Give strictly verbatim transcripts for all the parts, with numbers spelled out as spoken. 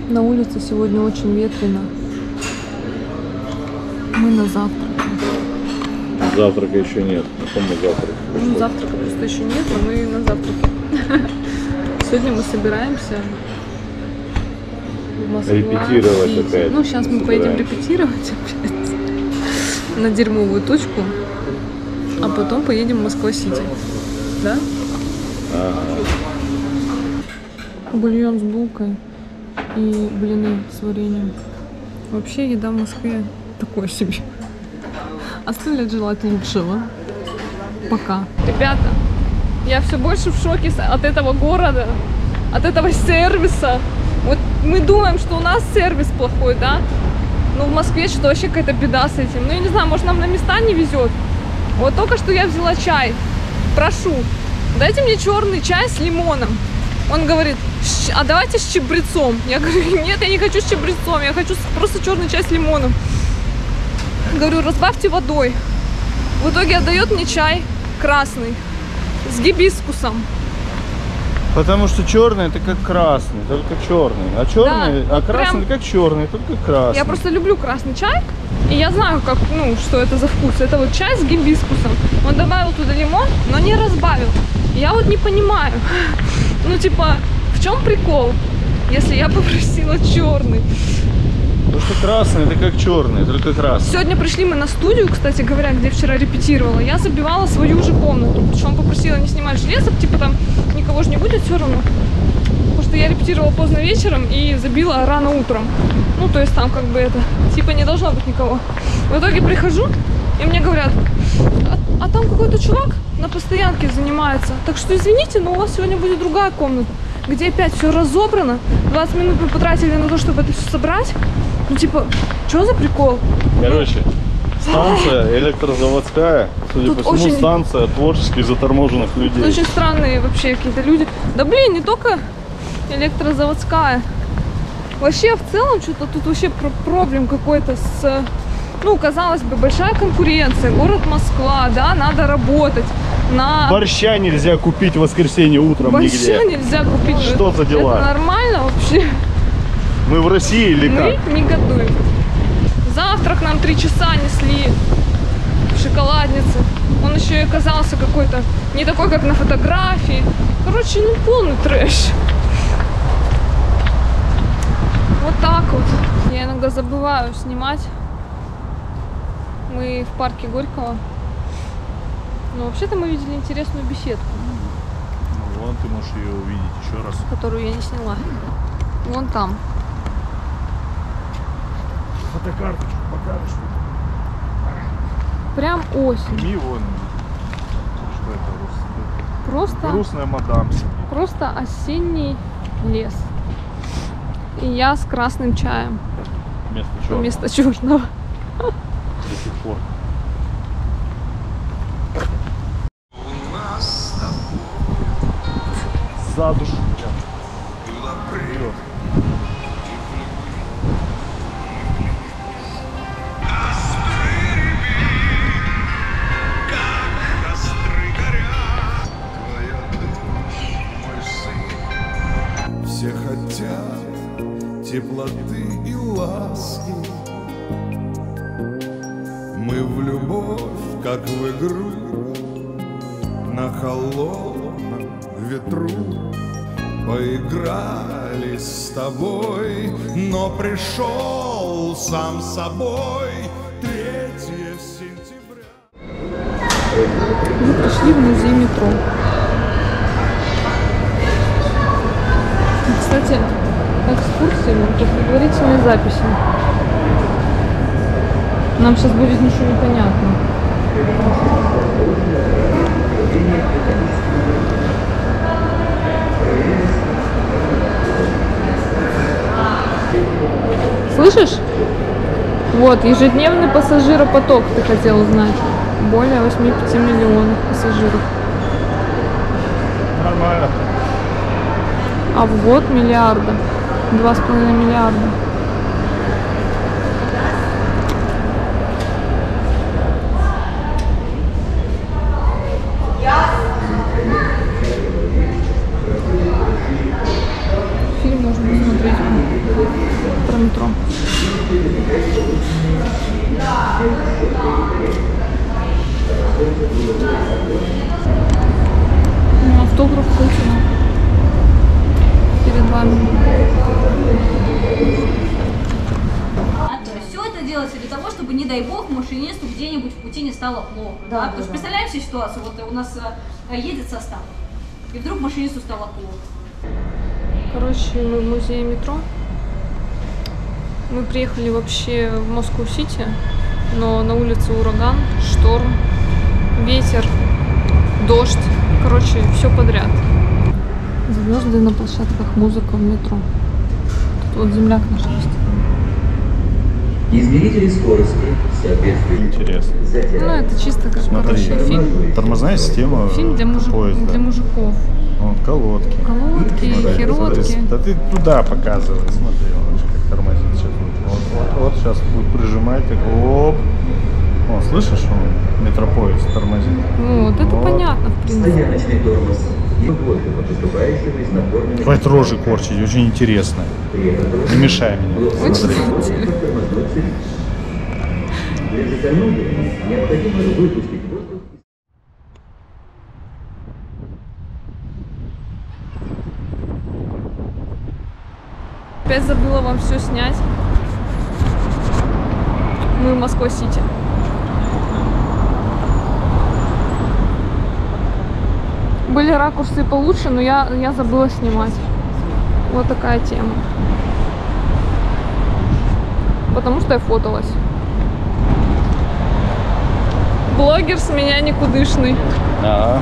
На улице сегодня очень ветрено. Мы на завтраке. Завтрака еще нет. На каком мы завтраке? Ну, завтрака просто еще нет, но мы на завтраке. Сегодня мы собираемся в Москву. Репетировать опять. Ну, сейчас мы поедем репетировать опять на дерьмовую точку, а потом поедем в Москва-Сити. Да? Ага. Бульон с булкой и блины с вареньем. Вообще еда в Москве такое себе. Оставляет желать лучшего. Пока. Ребята, я все больше в шоке от этого города, от этого сервиса. Вот мы думаем, что у нас сервис плохой, да? Но в Москве что вообще какая-то беда с этим. Ну я не знаю, может нам на места не везет. Вот только что я взяла чай. Прошу, дайте мне черный чай с лимоном. Он говорит, а давайте с чабрецом. Я говорю, нет, я не хочу с чабрецом, я хочу просто черный чай с лимоном. Говорю, разбавьте водой. В итоге отдает мне чай красный с гибискусом. Потому что черный это как красный, только черный. А черный, да, а красный прям... как черный, только красный. Я просто люблю красный чай. И я знаю, как, ну, что это за вкус. Это вот чай с гибискусом. Он добавил туда лимон, но не разбавил. Я вот не понимаю. Ну, типа, в чем прикол, если я попросила черный? Потому что красный это как черный, только красный. Сегодня пришли мы на студию, кстати говоря, где вчера репетировала. Я забивала свою же комнату. Причем попросила не снимать железок, типа там никого же не будет все равно. Потому что я репетировала поздно вечером и забила рано утром. Ну, то есть там как бы это, типа не должно быть никого. В итоге прихожу, и мне говорят, а, а там какой-то чувак на постоянке занимается. Так что извините, но у вас сегодня будет другая комната, где опять все разобрано. двадцать минут мы потратили на то, чтобы это все собрать. Ну, типа, что за прикол? Короче, станция электрозаводская, судя Тут по всему, очень... станция творческих заторможенных людей. Тут очень странные вообще какие-то люди. Да блин, не только электрозаводская. Вообще, в целом, что-то тут вообще проблем какой-то с... Ну, казалось бы, большая конкуренция, город Москва, да, надо работать. На... Борща нельзя купить в воскресенье утром Борща нигде. нельзя купить. Что за дела? Это нормально вообще? Мы в России или Мы как? не готовим. Завтрак нам три часа несли в шоколаднице. Он еще и оказался какой-то не такой, как на фотографии. Короче, ну полный трэш. Вот так вот. Я иногда забываю снимать. Мы в парке Горького. Но вообще-то мы видели интересную беседку. Ну, вон ты можешь ее увидеть еще раз. Которую я не сняла. Вон там. Фотокарточку покажешь. Прям осень. И вон. Что это? Просто, Грустная мадам сидит. просто осенний лес. И я с красным чаем. Вместо черного. Вместо черного. До сих пор. За душу. Вперед. Все хотят теплоты и ласки. Мы в любовь, как в игру, на холодном ветру поиграли с тобой, но пришел сам собой третьего сентября. Мы пришли в музей метро. Кстати, экскурсии, предварительные записи. Нам сейчас будет ничего не понятно. Слышишь? Вот, ежедневный пассажиропоток, ты хотел узнать. Более восьми пяти миллионов пассажиров. Нормально. А в год миллиарда. Два с половиной миллиарда. Фильм можно посмотреть. метро. Ну, автограф Путина перед вами. Все это делается для того, чтобы, не дай бог, машинисту где-нибудь в пути не стало плохо. Да, да? Потому что представляем себе ситуацию, вот у нас э, едет состав, и вдруг машинисту стало плохо. Короче, мы в музее метро. Мы приехали вообще в Москву-Сити, но на улице ураган, шторм, ветер, дождь. Короче, все подряд. Звезды на площадках, музыка в метро. Тут вот земляк наш есть. Измерители скорости соответствуют. Интересно. Ну, это чисто как, Смотри, короче, фильм. Тормозная система. Фильм для, мужик... поезда. для мужиков. Вот, колодки. Колодки, Смотри, херотки. смотри, да ты туда показывай, смотри, он же как тормозит сейчас. Вот, вот, вот, сейчас будет прижимать, так, оп. О, слышишь, он метропоезд тормозит. Ну, вот это Вот. понятно, в принципе. Стояночный тормоз. И воздуха, поступающего из напорными... Хватит рожи корчить, очень интересно. Не мешай мне. Очень Смотри. интересно. Для заземления необходимо выпустить воздух. Опять забыла вам все снять. Мы в Москва-Сити. Были ракурсы получше, но я, я забыла снимать. Вот такая тема. Потому что я фоталась. Блогер с меня никудышный. Ага.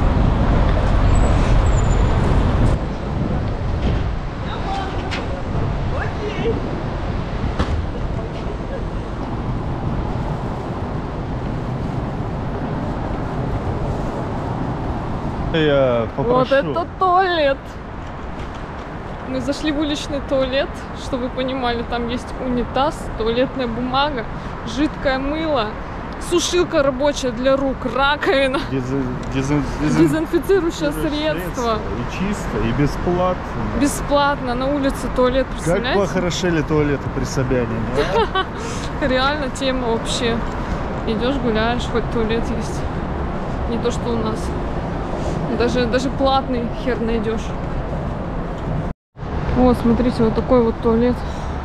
Я попрошу. Вот это туалет. Мы зашли в уличный туалет, чтобы вы понимали, там есть унитаз, туалетная бумага, жидкое мыло, сушилка рабочая для рук, раковина, Дезин- дезин- дезин- дезинфицирующее средство. И чисто, и бесплатно. Бесплатно на улице туалет, Как представляете? похорошели туалеты при Собянине, а? Реально тема вообще. Идешь, гуляешь, хоть туалет есть. Не то, что у нас. Даже, даже платный хер найдешь. Вот, смотрите, вот такой вот туалет.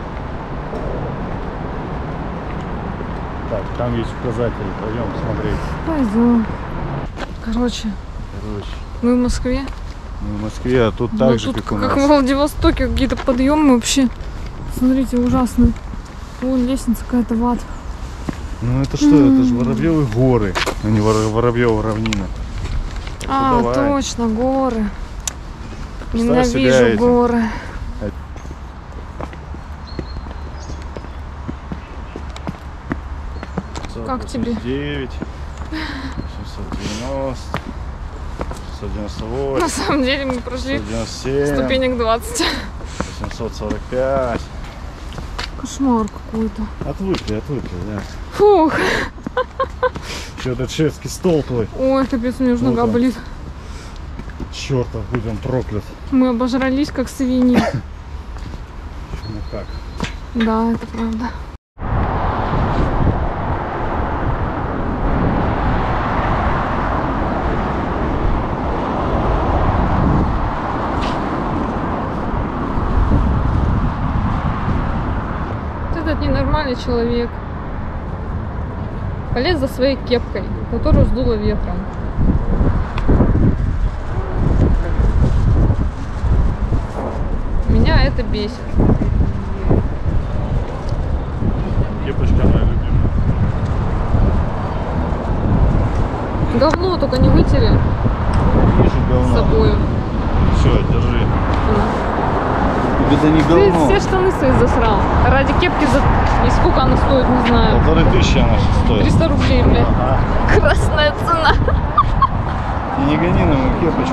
Так, там есть указатели, пойдем посмотреть. Пойдем. Короче, Короче, мы в Москве. мы в Москве, а тут Ну, так же, тут как у как нас. в Владивостоке, какие-то подъемы вообще. Смотрите, ужасные. Вон лестница какая-то в ад. Ну это что, это же Воробьевы горы, а не Вор- Воробьева равнина. Так что А, давай. точно, горы. Представь себя Ненавижу этим. горы. Как тебе? девять, семьсот девяносто, шестьсот девяносто На восемь, самом деле мы прошли шестьсот девяносто семь, ступенек двадцать. восемьсот сорок пять. Кошмар какой-то. Отвыкли, отвыкли, да. Фух. Что этот шефский стол твой? Ой, капец, у меня уже Вот нога он. болит. Чертов, будь он проклят. Мы обожрались, как свиньи. Ну как? Да, это правда. Этот ненормальный человек полез за своей кепкой, которую сдуло ветром. Меня это бесит. Кепочка моя любимая. Говно только не вытери Вижу с говно. собой. Все, держи. Это не Ты говно. все штаны свои засрал. Ради кепки за... И сколько она стоит, не знаю. Полторы тысячи она сейчас стоит. триста рублей, блядь. Ага. Красная цена. Ты не гони на мою кепочку.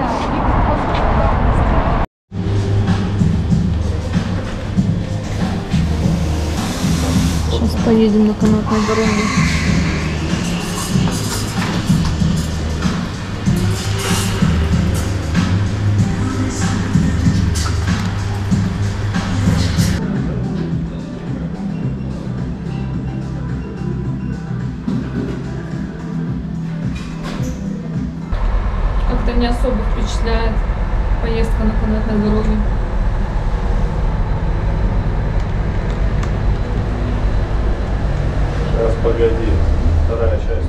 Сейчас поедем на канатной дороге. не особо впечатляет поездка на канатной дороге. Сейчас, погоди, вторая часть.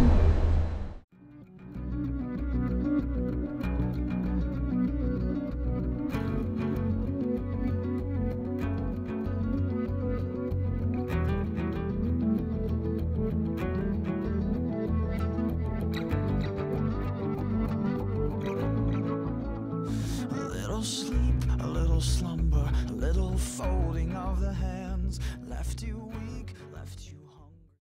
A little sleep, a little slumber, a little folding of the hair.